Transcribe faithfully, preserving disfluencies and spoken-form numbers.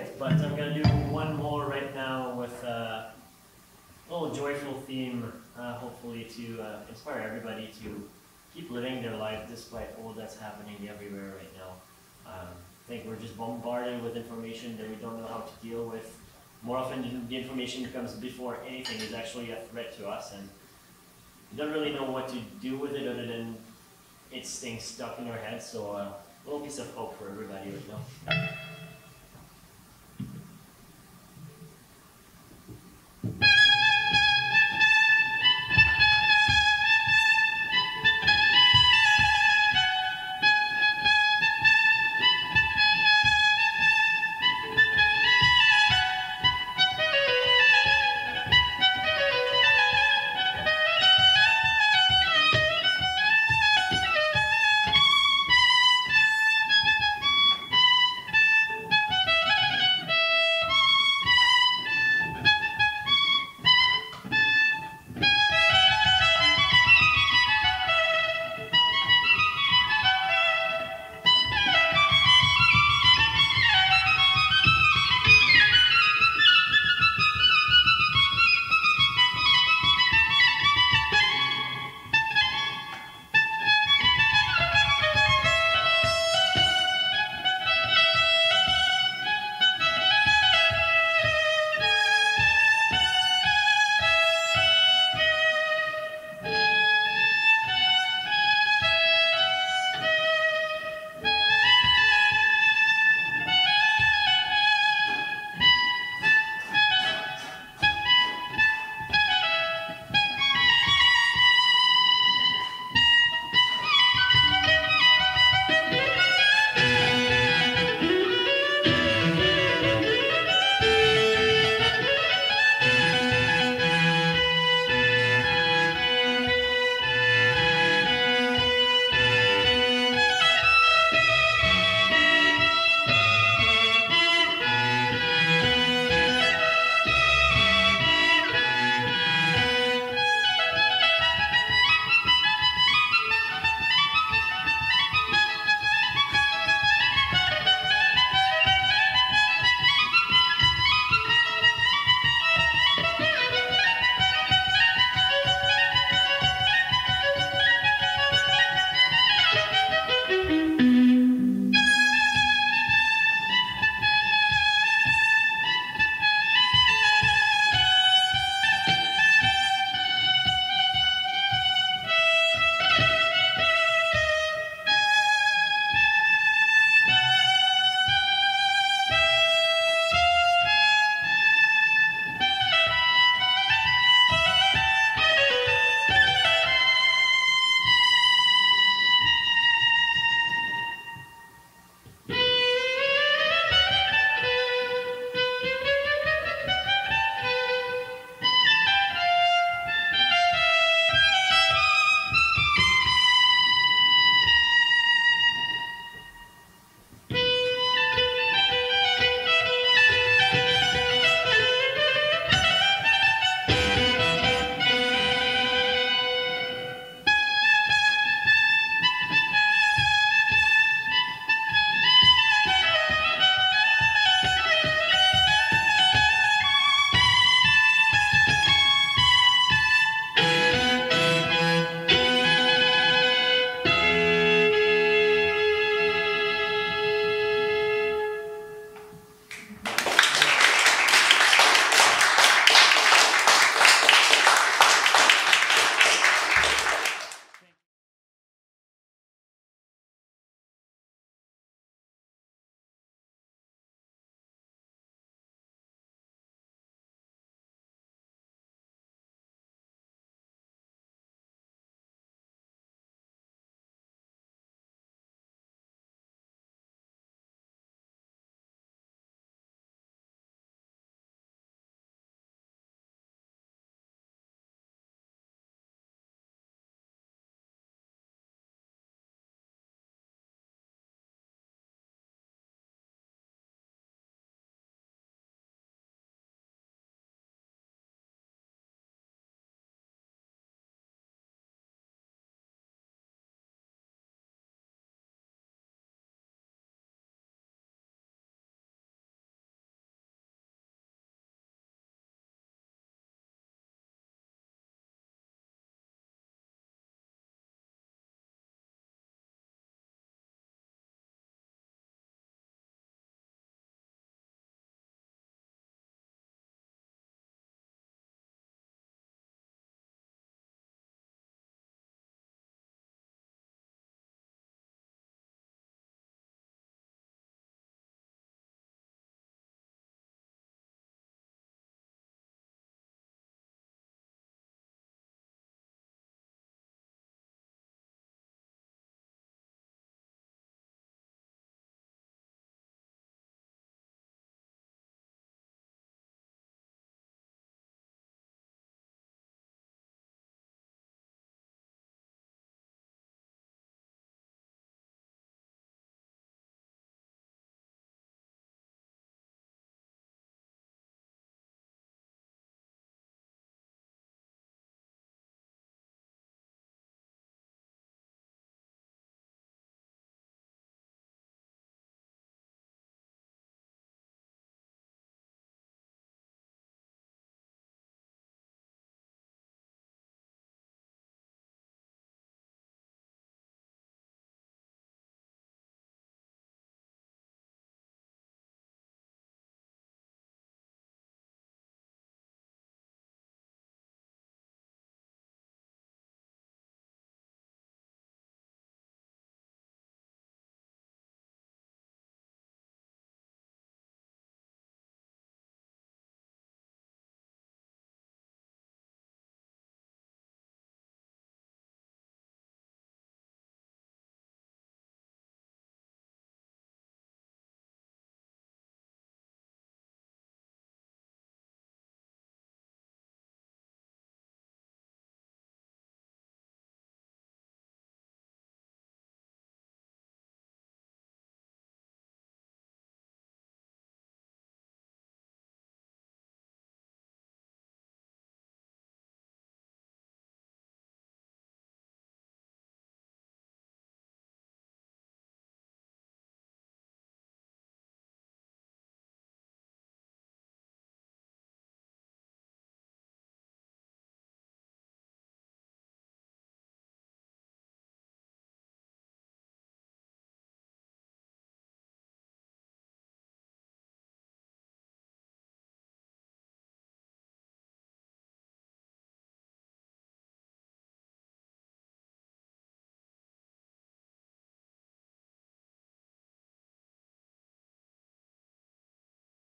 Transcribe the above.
right, but I'm gonna do one more right now with uh, a little joyful theme, uh, hopefully to uh, inspire everybody to keep living their life despite all that's happening everywhere right now. Um, I think we're just bombarded with information that we don't know how to deal with. More often, the information comes before anything is actually a threat to us, and we don't really know what to do with it other than it staying stuck in our heads. So, uh, a little piece of hope for everybody right now.